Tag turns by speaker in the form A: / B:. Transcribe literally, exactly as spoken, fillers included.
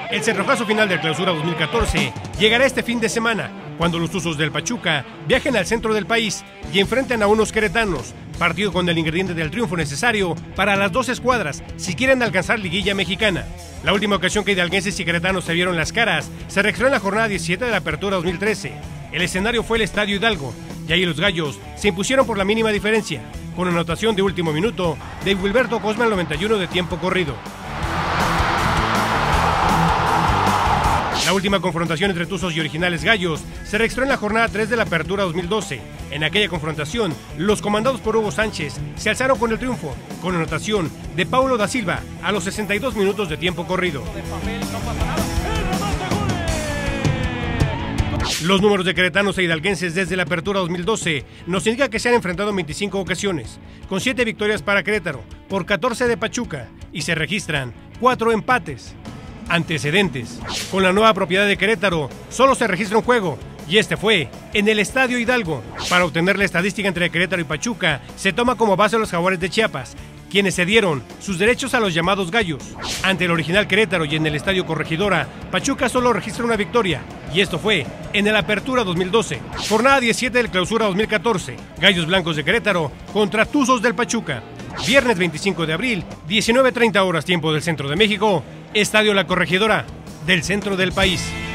A: El cerrojazo final del Clausura dos mil catorce llegará este fin de semana, cuando los Tuzos del Pachuca viajen al centro del país y enfrenten a unos queretanos, partido con el ingrediente del triunfo necesario para las dos escuadras si quieren alcanzar liguilla mexicana. La última ocasión que hidalguenses y queretanos se vieron las caras se registró en la jornada diecisiete de la Apertura dos mil trece. El escenario fue el Estadio Hidalgo, y ahí los gallos se impusieron por la mínima diferencia, con anotación de último minuto de Wilberto Cosme al noventa y uno de tiempo corrido. La última confrontación entre Tuzos y originales gallos se registró en la jornada tres de la Apertura dos mil doce. En aquella confrontación, los comandados por Hugo Sánchez se alzaron con el triunfo, con anotación de Paulo da Silva a los sesenta y dos minutos de tiempo corrido. Los números de queretanos e hidalguenses desde la Apertura dos mil doce nos indican que se han enfrentado en veinticinco ocasiones, con siete victorias para Querétaro, por catorce de Pachuca, y se registran cuatro empates. Antecedentes. Con la nueva propiedad de Querétaro, solo se registra un juego, y este fue en el Estadio Hidalgo. Para obtener la estadística entre Querétaro y Pachuca, se toma como base a los Jaguares de Chiapas, quienes cedieron sus derechos a los llamados gallos. Ante el original Querétaro y en el Estadio Corregidora, Pachuca solo registra una victoria, y esto fue en el Apertura dos mil doce. Jornada diecisiete del Clausura dos mil catorce, Gallos Blancos de Querétaro contra Tuzos del Pachuca. Viernes veinticinco de abril, diecinueve treinta horas tiempo del centro de México, Estadio La Corregidora, del centro del país.